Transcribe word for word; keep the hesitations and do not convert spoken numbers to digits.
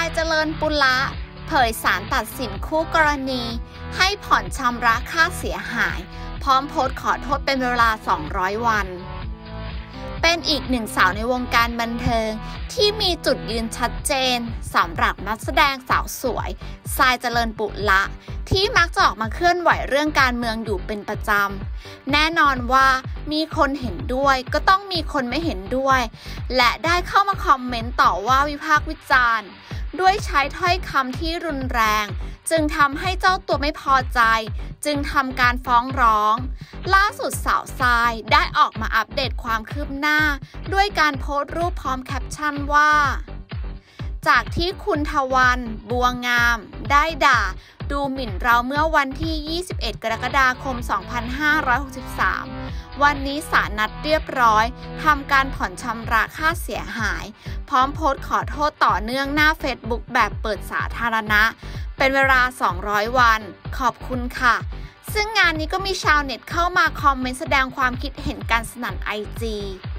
ายเจริญปุระเผยศาลตัดสินคู่กรณีให้ผ่อนชำระค่าเสียหายพร้อมโพสต์ขอโทษเป็นเวลาสองร้อยวันเป็นอีกหนึ่งสาวในวงการบันเทิงที่มีจุดยืนชัดเจนสำหรับนักแสดงสาวสวยทรายเจริญปุระที่มักจะออกมาเคลื่อนไหวเรื่องการเมืองอยู่เป็นประจำแน่นอนว่ามีคนเห็นด้วยก็ต้องมีคนไม่เห็นด้วยและได้เข้ามาคอมเมนต์ต่อว่าวิพากษ์วิจารณ์ด้วยใช้ถ้อยคำที่รุนแรงจึงทำให้เจ้าตัวไม่พอใจจึงทำการฟ้องร้องล่าสุดสาวทรายได้ออกมาอัปเดตความคืบหน้าด้วยการโพสต์รูปพร้อมแคปชั่นว่าจากที่คุณทวันบัวงามได้ด่าดูหมิ่นเราเมื่อวันที่ยี่สิบเอ็ดกรกฎาคมสองพันห้าร้อยหกสิบสามวันนี้ศาลนัดเรียบร้อยทำการผ่อนชำระค่าเสียหายพร้อมโพสต์ขอโทษต่อเนื่องหน้า Facebook แบบเปิดสาธารณะเป็นเวลาสองร้อยวันขอบคุณค่ะซึ่งงานนี้ก็มีชาวเน็ตเข้ามาคอมเมนต์แสดงความคิดเห็นกันสนั่น ไอ จี